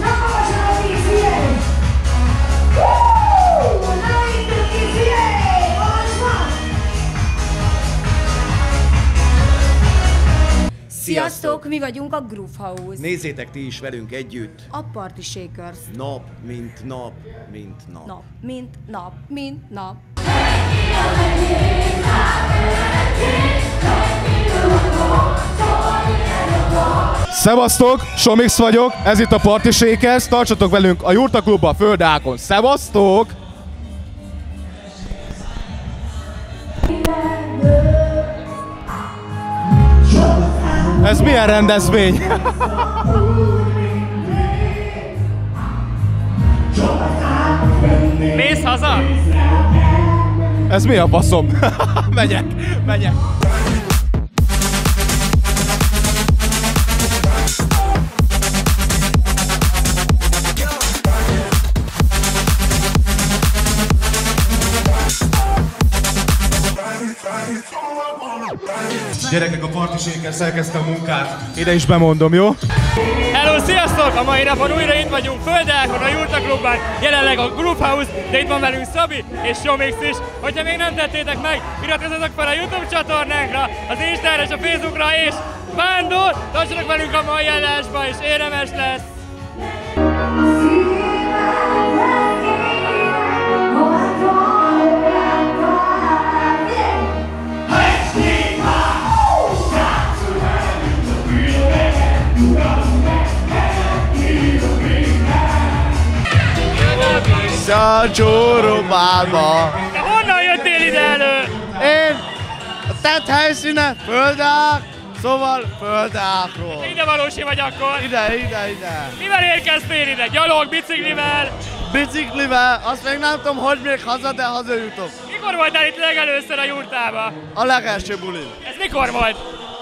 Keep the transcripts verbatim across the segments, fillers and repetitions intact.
Sziasztok, mi vagyunk a Groove House. Nézzétek ti is velünk együtt. A Party Shakers. Nap, mint nap, mint nap. Nap, mint nap, mint nap. Szevasztok, Somix vagyok, ez itt a Party Shakers, tartsatok velünk a Jurta Klubba a Földákon. Szevasztok! Ez milyen rendezvény? Mész haza? Ez mi a faszom? Megyek, megyek. Gyerekek, a Party Shakers elkezdte a munkát. Ide is bemondom, jó? Hello, sziasztok! A mai napon újra itt vagyunk Földákon, a Jurta Klubban, jelenleg a Groove House, de itt van velünk Szabi és Somix is. Hogyha még nem tettétek meg, iratkozzatok fel a YouTube csatornánkra, az Instára és a Facebookra, és Vándor! Tartsatok velünk a mai adásba, és érdemes lesz! A Csórobába. De honnan jöttél ide elő? Én a tett helyszíne Földák, szóval Földákról. Ide valósi vagy akkor? Ide, ide, ide. Mivel érkeztél ide? Gyalog, biciklivel? Biciklivel, azt még nem tudom, hogy még haza, de hazajutok. Mikor voltál itt legelőször a Jurtába? A legelső buli. Ez mikor volt?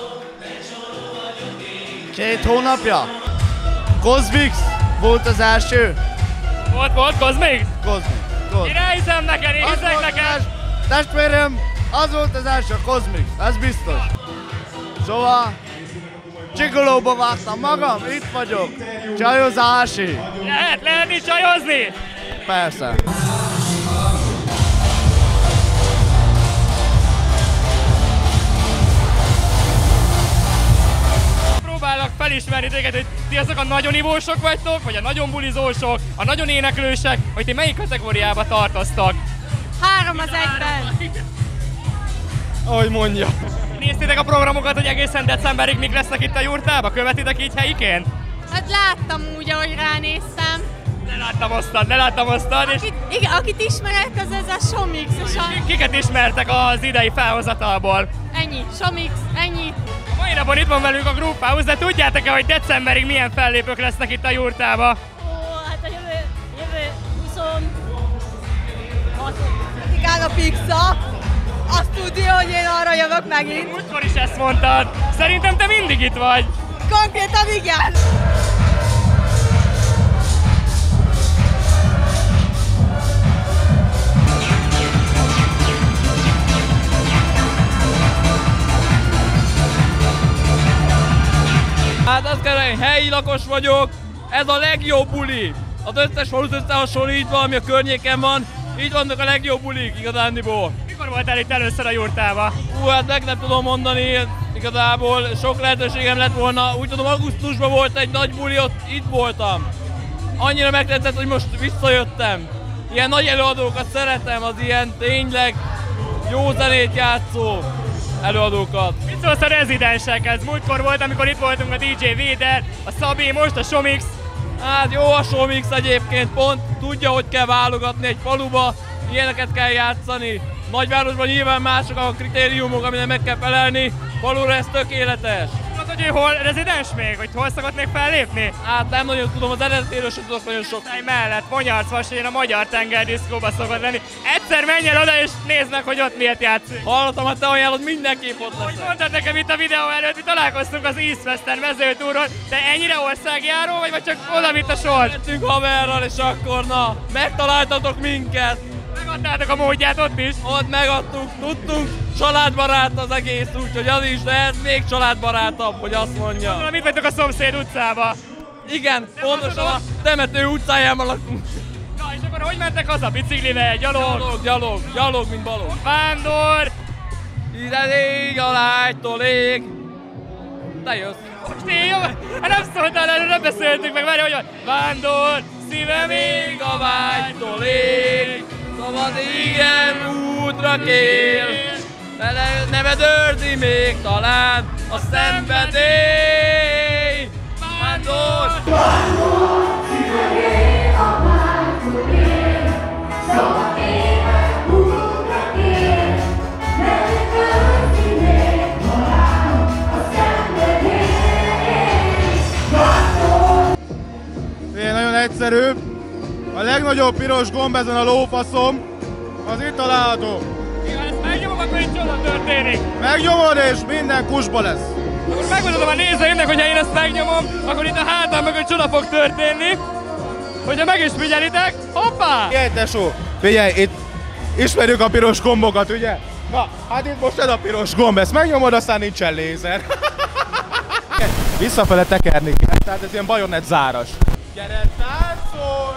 Két hónapja. Kozmix volt az első. Volt, volt, Kozmix? Kozmix, Kozmix. Én elhiszem neked, én hiszek neked. Testvérem, az volt az első, Kozmix, ez biztos. Szóval, Csigolóba vágtam magam, itt vagyok. Csajozási. Lehet, lehet itt csajozni? Persze. Próbálok felismerni téged, hogy ti azok a nagyon ivósok vagytok, vagy a nagyon bulizósok, a nagyon éneklősek, vagy ti melyik kategóriába tartoztok? Három az egyben. Ahogy mondja. Néztétek a programokat, hogy egészen decemberig mik lesznek itt a Jurtába? Követitek így helyiként? Hát láttam úgy, ahogy ránéztem. Ne láttam osztad, ne láttam osztad, és Akit, igen, akit ismerek, az ez a Somix. És a... kiket ismertek az idei felhozatalból? Ennyi, Somix, ennyi. A mai napon itt van velünk a Groove House, de tudjátok-e, hogy decemberig milyen fellépők lesznek itt a Jurtába? Ó, hát a jövő, jövő huszonhat. Igen, a pizza. Azt tudja, hogy én arra jövök megint. Múltkor is ezt mondtad. Szerintem te mindig itt vagy. Konkrétan igen. Hát azt kell, hogy helyi lakos vagyok, ez a legjobb buli. Az összes falut összehasonlítva, ami a környéken van, így vannak a legjobb bulik igazándiból. Mikor voltál itt először a Jurtába? Hú, hát meg nem tudom mondani, igazából sok lehetőségem lett volna. Úgy tudom, augusztusban volt egy nagy buli, ott itt voltam. Annyira megtetszett, hogy most visszajöttem. Ilyen nagy előadókat szeretem, az ilyen tényleg jó zenét játszó előadókat. Mit szólsz a rezidensekhez? Múltkor volt, amikor itt voltunk a dé dzsé Véder, a Szabi, most a Somix. Hát jó a Somix egyébként, pont tudja, hogy kell válogatni egy faluba, ilyeneket kell játszani. Nagyvárosban nyilván mások a kritériumok, amire meg kell felelni, falura ez tökéletes. Tudod, hogy ő hol rezidens még? Hogy hol szokott még fellépni? Hát nem nagyon tudom, az eredetéről sem tudok nagyon sok. Egy mellett, Monyarcvasárhelyen a Magyar Tengerdiszkóba szokott lenni. Egyszer menj el oda és nézd meg, hogy ott miért játszik. Hallottam, hogy te ajánlod, mindenképp ott Hogy leszek. mondtad nekem itt a videó előtt, mi találkoztunk az East Western mezőtúron, te ennyire országjáró vagy, vagy csak oda vitt a sor? Lettünk haverral, és akkor na, megtaláltatok minket. Megadtátok a módját ott is? Ott megadtuk, tudtunk, családbarát az egész, úgyhogy az is, de ez még családbarátabb, hogy azt mondja. Mit vagytok a szomszéd utcába? Igen, pontosan a temető utcájában lakunk. Na és akkor hogy mentek haza? Biciklivel, gyalog? Gyalog, gyalog, gyalog, mint balog. Vándor! Ide ég a lágytól ég. Te jössz. Most én jó? Hát nem szóltál elő, nem beszéltünk meg, várj, hogy van. Vándor, szívem ég a vágytól ég. Szabad igen útra kér. Vele neved őrzi még talán a szenvedély. Vándor! Vándor, szívem ég a vágytól ég. Szabad éven útra kér. Neved őrzi még talán a szenvedély. Vándor! Én nagyon egyszerű. A legnagyobb piros gomb ezen a lófaszom, az itt található. Igen, ezt megnyomok, akkor itt csoda történik. Megnyomod és minden kusba lesz. Akkor megmutatom a nézőimnek, hogyha én ezt megnyomom, akkor itt a hátam mögött csoda fog történni. Hogyha meg is figyelitek, hoppá! Figyelj, tesó! Figyelj, itt ismerjük a piros gombokat, ugye? Na, hát itt most ez a piros gomb, ezt megnyomod, aztán nincsen lézer. Visszafele tekerni kell, tehát ez ilyen bajonett záras. Gyere, táncolj!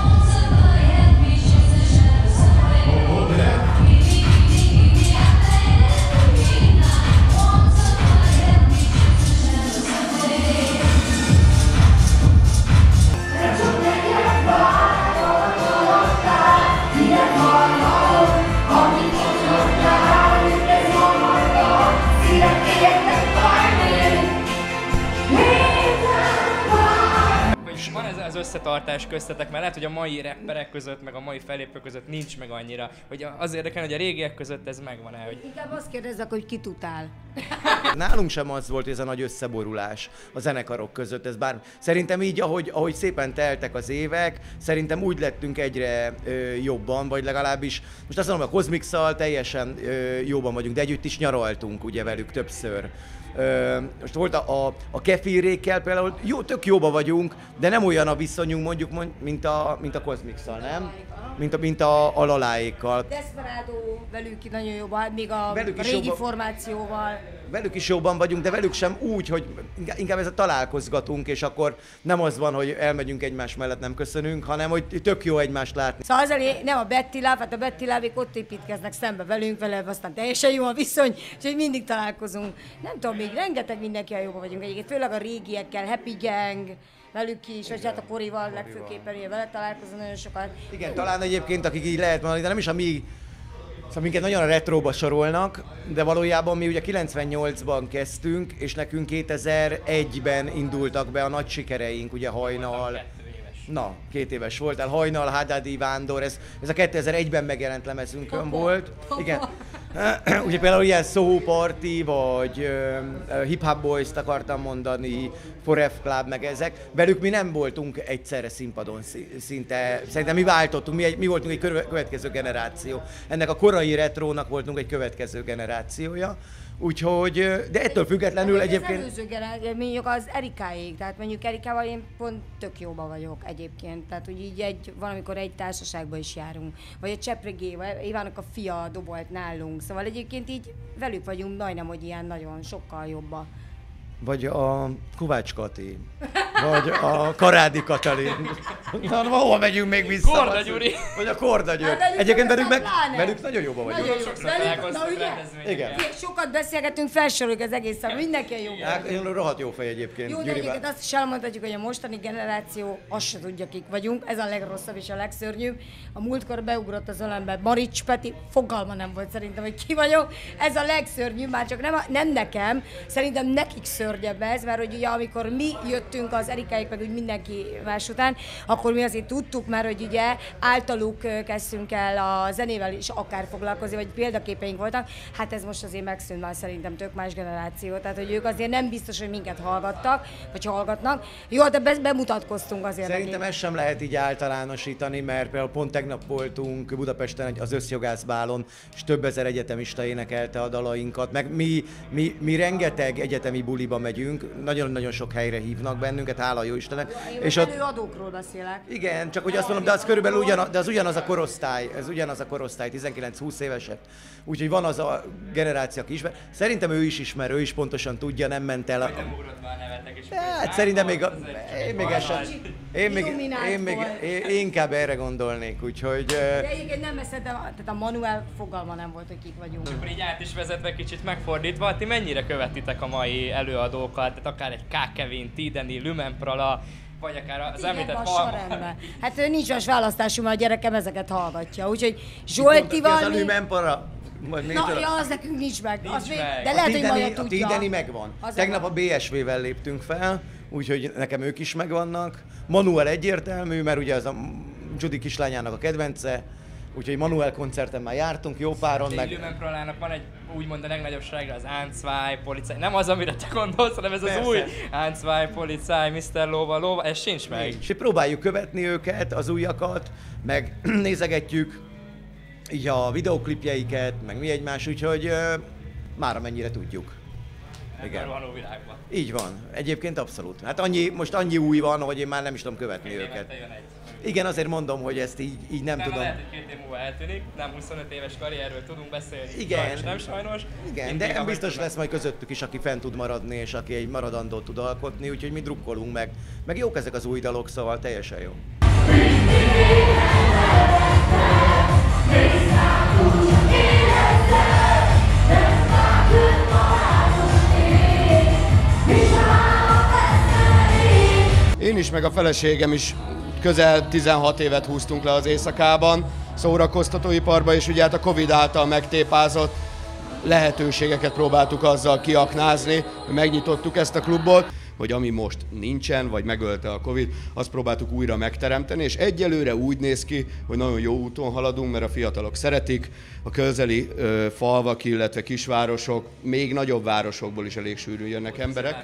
Van ez az összetartás köztetek, mert lehet, hogy a mai rapperek között, meg a mai fellépők között nincs meg annyira, hogy az érdekel, hogy a régiek között ez megvan-e, hogy... Inkább azt kérdezzek, hogy ki tudál. Nálunk sem az volt ez a nagy összeborulás a zenekarok között, ez bár szerintem így, ahogy, ahogy szépen teltek az évek, szerintem úgy lettünk egyre ö, jobban, vagy legalábbis, most azt mondom, a Cosmix-szal teljesen ö, jobban vagyunk, de együtt is nyaraltunk ugye velük többször. Ö, most volt a, a, a Kefirrékkel például, jó, tök jóba vagyunk, de nem olyan a viszonyunk mondjuk, mint a, mint a Cosmix-szal, nem? Mint a, mint a, a Laláékkal. Desperado velük nagyon jobban, még a Velük is régi jobban. formációval. Velük is jobban vagyunk, de velük sem úgy, hogy inkább ez a találkozgatunk, és akkor nem az van, hogy elmegyünk egymás mellett, nem köszönünk, hanem hogy tök jó egymást látni. Szóval azért nem a Betty Love, hát a Betty Love-ék ott építkeznek szembe velünk, vele aztán teljesen jó a viszony, és mindig találkozunk. Nem tudom, még rengeteg mindenkivel jobban vagyunk egyébként, főleg a régiekkel, Happy Gang, velük is, vagy hát a Korival legfőképpen, ugye vele találkozunk nagyon sokat. Igen, talán egyébként, akik így lehet mondani, de nem is a mi, szóval minket nagyon a retróba sorolnak, de valójában mi ugye kilencvennyolcban kezdtünk, és nekünk kétezer-egyben indultak be a nagy sikereink, ugye Hajnal. Na, két éves voltál, Hajnal, Haddadi, Vándor, ez, ez a kétezer-egyben megjelent lemezünkön volt. Igen. Ugye például ilyen Soho Party, vagy uh, Hip Hop Boys-t akartam mondani, Forever Club, meg ezek. Velük mi nem voltunk egyszerre színpadon szinte, szerintem mi váltottunk, mi, egy, mi voltunk egy következő generáció. Ennek a korai retrónak voltunk egy következő generációja. Úgyhogy, de ettől függetlenül hát, egyébként... Az előző generáció, mondjuk az Erikáék, tehát mondjuk Erikával én pont tök jóban vagyok egyébként, tehát úgy így egy, valamikor egy társaságban is járunk, vagy a Cseprégével, Évának a fia dobolt nálunk, szóval egyébként így velük vagyunk majdnem, hogy ilyen nagyon sokkal jobban. Vagy a Kovács Kati, vagy a Karádi Katalin. Na, hova megyünk még vissza? Korda Gyuri. Vagy a Korda Gyuri. Hát, Egyébként velük, meg, pláne. velük nagyon jóban vagyunk. Nagyon jó. Sokszor Velük- találkoztunk na, ugye? rendezvényeken. Igen. Sokat beszélgetünk, felsoroljuk az egészen, mindenki jó. Hát, én rohadt jó fej egyébként. Jó, de Gyurivel. egyébként azt is elmondhatjuk, hogy a mostani generáció azt se tudja, kik vagyunk. Ez a legrosszabb és a legszörnyűbb. A múltkor beugrott az ölembe Marics Peti, fogalma nem volt szerintem, hogy ki vagyok. Ez a legszörnyűbb, már csak nem, a, nem nekem, szerintem nekik szörnyebb ez, mert hogy ugye amikor mi jöttünk az Erikáik, meg úgy mindenki más után, akkor mi azért tudtuk már, hogy ugye általuk kezdtünk el a zenével is akár foglalkozni, vagy példaképeink voltak. Hát ez most azért megszűnt már szerintem tök más generáció, tehát hogy ők azért nem biztos, hogy minket hallgattak, vagy hallgatnak. Jó, de be, bemutatkoztunk azért. Szerintem nekik. ezt sem lehet így általánosítani, mert például pont tegnap voltunk Budapesten az Összjogászbálon, és több ezer egyetemista énekelte a dalainkat, meg mi, mi, mi rengeteg egyetemi buliba megyünk, nagyon-nagyon sok helyre hívnak bennünket, hála jó Istennek. És ott előadókról beszélek. Igen, csak hogy azt mondom, de az körülbelül ugyanaz, de az ugyanaz a korosztály, ez ugyanaz a korosztály, tizenkilenc-húsz évesek. Úgyhogy van az a generáció, aki ismer. Szerintem ő is ismer, ő is pontosan tudja, nem ment el. A... Hát szerintem még, a... én még eset... Én még, én még én inkább erre gondolnék, úgyhogy... De egyébként nem veszed, tehát a Manuel fogalma nem volt, hogy kik vagyunk. Akkor így át is vezetve kicsit megfordítva, ti mennyire követitek a mai előadókat, tehát akár egy K. Kevin, Tideni, Lumen Prala, vagy akár az említett Halma. Hát nincs más választásunk, mert a gyerekem ezeket hallgatja, úgyhogy Zsoltival... Az a Lumen Prala? Na, ja, az nekünk nincs meg. Nincs az meg. Még, de lehet, a hogy majd a tudja. Tideni megvan. Az Tegnap a bé es vé-vel léptünk fel, úgyhogy nekem ők is megvannak. Manuel egyértelmű, mert ugye az a Judy kislányának a kedvence, úgyhogy Manuel koncerten már jártunk jó páron. Meg... Lumen Pralának van egy úgymond a legnagyobb sláger, az eins, zwei, Polizei. Nem az, amire te gondolsz, hanem ez Persze. az új eins, zwei, Polizei, miszter Lóva, Lóva, ez sincs meg. És próbáljuk követni őket, az újakat, meg nézegetjük így a videoklipjeiket, meg mi egymás, úgyhogy uh, már amennyire tudjuk. Igen. Való világban. Így van. Egyébként abszolút. Hát annyi, most annyi új van, hogy én már nem is tudom követni két őket. Igen, azért mondom, hogy ezt így, így nem, nem tudom. Lehet, hogy két év múlva eltűnik, nem huszonöt éves karrierről tudunk beszélni. Igen. Sajnos, nem sajnos. Igen, én de biztos lesz majd közöttük is, aki fent tud maradni, és aki egy maradandót tud alkotni, úgyhogy mi drukkolunk meg. Meg jók ezek az új dalok, szóval teljesen jó. Én is, meg a feleségem is közel tizenhat évet húztunk le az éjszakában, szórakoztatóiparba, és ugye hát a Covid által megtépázott lehetőségeket próbáltuk azzal kiaknázni, hogy megnyitottuk ezt a klubot, hogy ami most nincsen, vagy megölte a Covid, azt próbáltuk újra megteremteni, és egyelőre úgy néz ki, hogy nagyon jó úton haladunk, mert a fiatalok szeretik, a közeli ö, falvak, illetve kisvárosok, még nagyobb városokból is elég sűrűn jönnek emberek.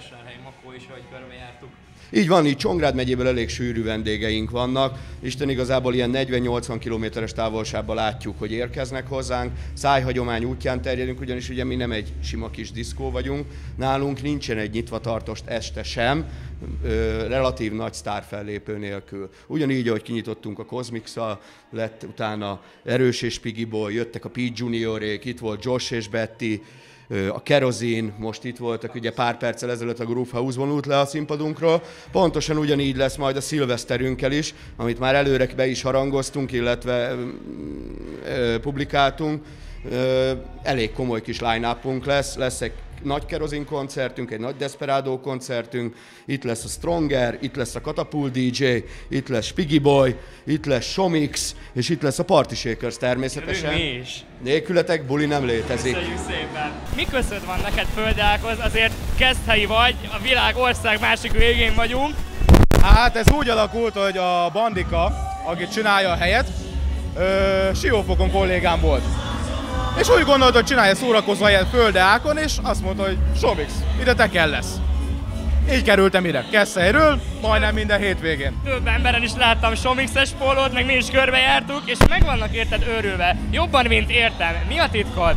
Így van, így Csongrád megyéből elég sűrű vendégeink vannak. Isten igazából ilyen negyven-nyolcvan kilométeres távolságban látjuk, hogy érkeznek hozzánk. Szájhagyomány útján terjedünk, ugyanis ugye mi nem egy sima kis diszkó vagyunk. Nálunk nincsen egy nyitva tartost este sem, ö, relatív nagy sztárfellépő nélkül. Ugyanígy, ahogy kinyitottunk a Cosmix-szal, lett utána Erős és Piggy Boy, jöttek a Pete Juniorék, itt volt Josh és Betty, a Kerozin, most itt voltak, ugye pár perccel ezelőtt a Groove House vonult le a színpadunkról. Pontosan ugyanígy lesz majd a szilveszterünkkel is, amit már előre be is harangoztunk, illetve ö, publikáltunk. Ö, elég komoly kis line-upunk lesz, lesz egy nagy Kerozin koncertünk, egy nagy Desperado koncertünk, itt lesz a Stronger, itt lesz a Katapult dé dzsé, itt lesz Piggy Boy, itt lesz Showmix, és itt lesz a Party Shakers természetesen. Mi is. Nélkületek buli nem létezik. Köszönjük szépen. Mi köszöd van neked Földákhoz? Azért Keszthelyi vagy, a világ ország másik végén vagyunk. Hát ez úgy alakult, hogy a Bandika, aki csinálja a helyet, ö, Siófokon kollégám volt. És úgy gondolt, hogy csinálja szórakozó helyet Földeákon, és azt mondta, hogy Showmix, ide te kell lesz. Így kerültem ide, Keszthelyről, majdnem minden hétvégén. Több emberen is láttam Showmix-es pólót, meg mi is körbejártuk, és meg vannak érted őrülve. Jobban, mint értem. Mi a titkod?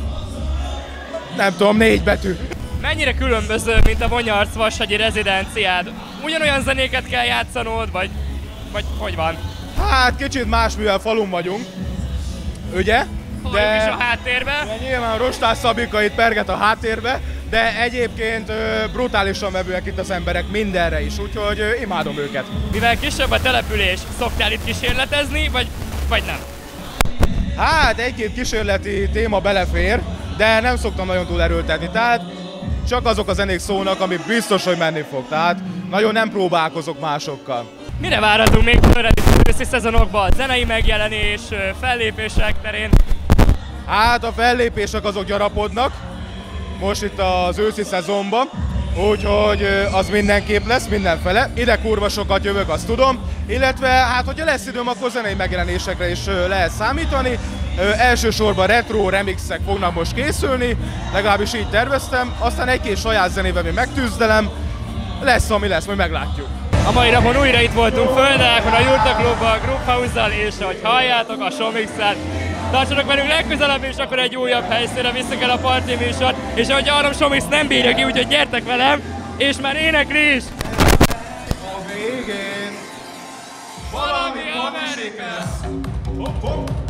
Nem tudom, négy betű. Mennyire különböző, mint a Vonyarc Vashagyi rezidenciád? Ugyanolyan zenéket kell játszanod, vagy, vagy hogy van? Hát kicsit más, mivel falun vagyunk, ugye? De is a háttérbe. De nyilván Rostás Szabika itt perget a háttérbe, de egyébként ö, brutálisan vevőek itt az emberek mindenre is, úgyhogy ö, imádom őket. Mivel kisebb a település, szoktál itt kísérletezni, vagy, vagy nem? Hát egy-két kísérleti téma belefér, de nem szoktam nagyon túl erőltetni, tehát csak azok a zenék szólnak, ami biztos, hogy menni fog, tehát nagyon nem próbálkozok másokkal. Mire várhatunk még tőled itt az őszi szezonokban? Zenei megjelenés, fellépések terén? Hát a fellépések azok gyarapodnak, most itt az őszi szezonban, úgyhogy az mindenképp lesz, mindenfele. Ide kurva sokat jövök, azt tudom, illetve hát hogyha lesz időm, akkor zenei megjelenésekre is lehet számítani. Elsősorban retro remixek fognak most készülni, legalábbis így terveztem, aztán egy-két saját zenével még megtűzdelem, lesz ami lesz, majd meglátjuk. A mai napon újra itt voltunk Földákon, a Jurta Klubban, a Groove House-zal, és ahogy halljátok, a Showmix-szel. Tartsanak velünk legközelebb, és akkor egy újabb helyszínre vissza el a parti műsor, és ahogy arra Somix nem bírja ki, úgyhogy gyertek velem, és már énekli is! A végén valami Amerika! Hopp, hopp.